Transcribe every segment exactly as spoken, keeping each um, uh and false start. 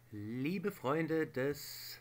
Liebe Freunde des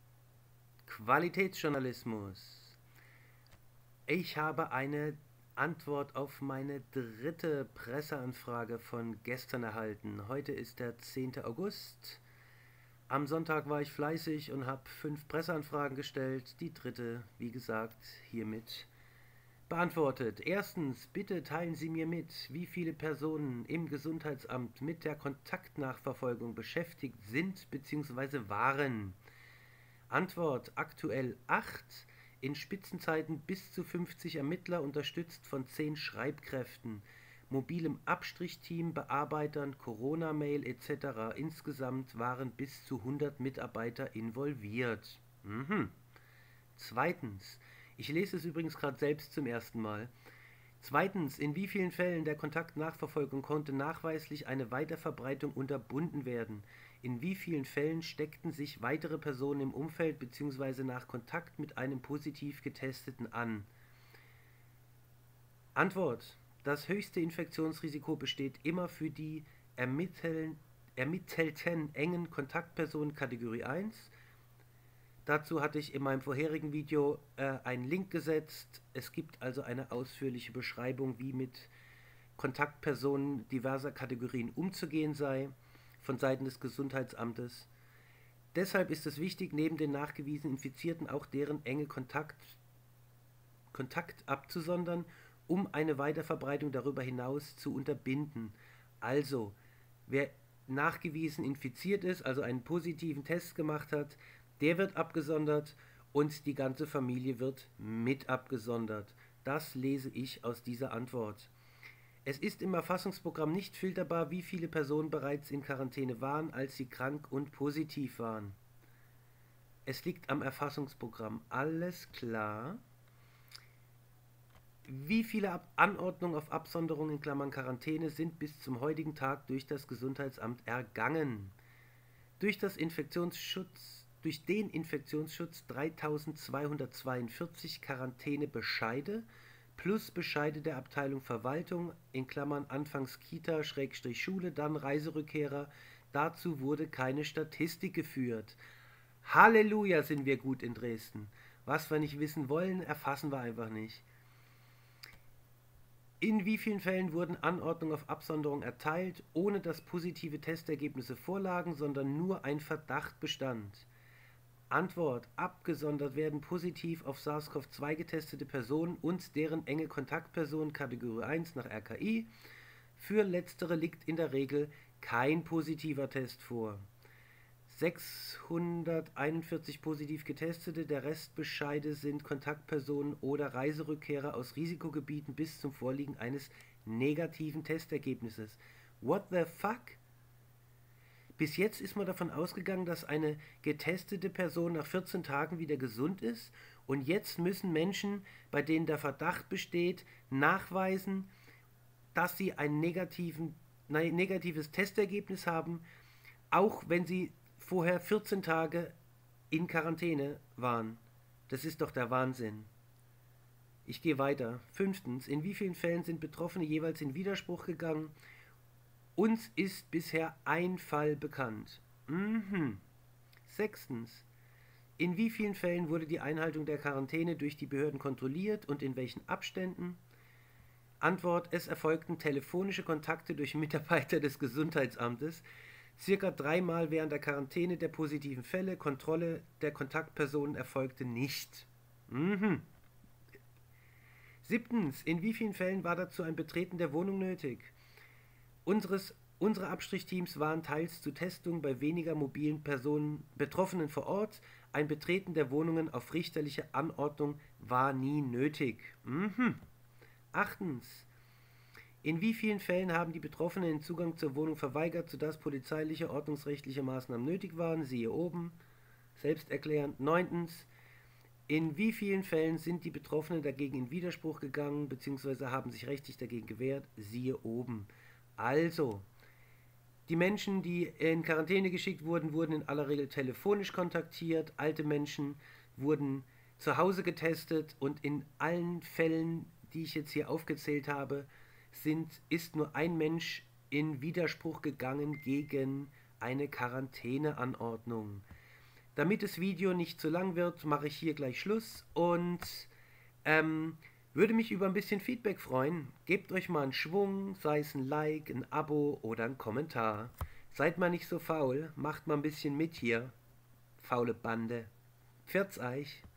Qualitätsjournalismus, ich habe eine Antwort auf meine dritte Presseanfrage von gestern erhalten. Heute ist der zehnte August. Am Sonntag war ich fleißig und habe fünf Presseanfragen gestellt. Die dritte, wie gesagt, hiermit beantwortet. Erstens, bitte teilen Sie mir mit, wie viele Personen im Gesundheitsamt mit der Kontaktnachverfolgung beschäftigt sind bzw. waren. Antwort: aktuell acht, in Spitzenzeiten bis zu fünfzig Ermittler, unterstützt von zehn Schreibkräften, mobilem Abstrichteam, Bearbeitern, Corona-Mail et cetera. Insgesamt waren bis zu hundert Mitarbeiter involviert. Mhm. Zweitens, ich lese es übrigens gerade selbst zum ersten Mal. Zweitens, in wie vielen Fällen der Kontaktnachverfolgung konnte nachweislich eine Weiterverbreitung unterbunden werden? In wie vielen Fällen steckten sich weitere Personen im Umfeld bzw. nach Kontakt mit einem positiv Getesteten an? Antwort: Das höchste Infektionsrisiko besteht immer für die ermitteln, ermittelten engen Kontaktpersonen Kategorie eins. Dazu hatte ich in meinem vorherigen Video äh, einen Link gesetzt. Es gibt also eine ausführliche Beschreibung, wie mit Kontaktpersonen diverser Kategorien umzugehen sei, von Seiten des Gesundheitsamtes. Deshalb ist es wichtig, neben den nachgewiesenen Infizierten auch deren enge Kontakt, Kontakt abzusondern, um eine Weiterverbreitung darüber hinaus zu unterbinden. Also, wer nachgewiesen infiziert ist, also einen positiven Test gemacht hat, der wird abgesondert und die ganze Familie wird mit abgesondert. Das lese ich aus dieser Antwort. Es ist im Erfassungsprogramm nicht filterbar, wie viele Personen bereits in Quarantäne waren, als sie krank und positiv waren. Es liegt am Erfassungsprogramm. Alles klar. Wie viele Anordnungen auf Absonderung in Klammern Quarantäne sind bis zum heutigen Tag durch das Gesundheitsamt ergangen? Durch das Infektionsschutz Durch den Infektionsschutz dreitausendzweihundertzweiundvierzig Quarantänebescheide plus Bescheide der Abteilung Verwaltung in Klammern anfangs Kita Schrägstrich Schule, dann Reiserückkehrer. Dazu wurde keine Statistik geführt. Halleluja, sind wir gut in Dresden. Was wir nicht wissen wollen, erfassen wir einfach nicht. In wie vielen Fällen wurden Anordnungen auf Absonderung erteilt, ohne dass positive Testergebnisse vorlagen, sondern nur ein Verdacht bestand? Antwort: Abgesondert werden positiv auf SARS-C o V zwei getestete Personen und deren enge Kontaktpersonen Kategorie eins nach R K I. Für letztere liegt in der Regel kein positiver Test vor. sechshunderteinundvierzig positiv getestete, der Rest Bescheide sind Kontaktpersonen oder Reiserückkehrer aus Risikogebieten bis zum Vorliegen eines negativen Testergebnisses. What the fuck? Bis jetzt ist man davon ausgegangen, dass eine getestete Person nach vierzehn Tagen wieder gesund ist, und jetzt müssen Menschen, bei denen der Verdacht besteht, nachweisen, dass sie ein negativen, nein, negatives Testergebnis haben, auch wenn sie vorher vierzehn Tage in Quarantäne waren. Das ist doch der Wahnsinn. Ich gehe weiter. Fünftens, in wie vielen Fällen sind Betroffene jeweils in Widerspruch gegangen? Uns ist bisher ein Fall bekannt. Mhm. Sechstens, in wie vielen Fällen wurde die Einhaltung der Quarantäne durch die Behörden kontrolliert und in welchen Abständen? Antwort: Es erfolgten telefonische Kontakte durch Mitarbeiter des Gesundheitsamtes. Circa dreimal während der Quarantäne der positiven Fälle. Kontrolle der Kontaktpersonen erfolgte nicht. Mhm. Siebtens, in wie vielen Fällen war dazu ein Betreten der Wohnung nötig? Unseres, unsere Abstrichteams waren teils zu Testungen bei weniger mobilen Personen Betroffenen vor Ort. Ein Betreten der Wohnungen auf richterliche Anordnung war nie nötig. Mhm. Achtens. In wie vielen Fällen haben die Betroffenen den Zugang zur Wohnung verweigert, sodass polizeiliche, ordnungsrechtliche Maßnahmen nötig waren? Siehe oben. Selbsterklärend. Neuntens. In wie vielen Fällen sind die Betroffenen dagegen in Widerspruch gegangen bzw. haben sich rechtlich dagegen gewehrt? Siehe oben. Also, die Menschen, die in Quarantäne geschickt wurden, wurden in aller Regel telefonisch kontaktiert. Alte Menschen wurden zu Hause getestet, und in allen Fällen, die ich jetzt hier aufgezählt habe, sind, ist nur ein Mensch in Widerspruch gegangen gegen eine Quarantäneanordnung. Damit das Video nicht zu lang wird, mache ich hier gleich Schluss und ähm, würde mich über ein bisschen Feedback freuen. Gebt euch mal einen Schwung, sei es ein Like, ein Abo oder ein Kommentar. Seid mal nicht so faul, macht mal ein bisschen mit hier. Faule Bande. Pfiat's euch.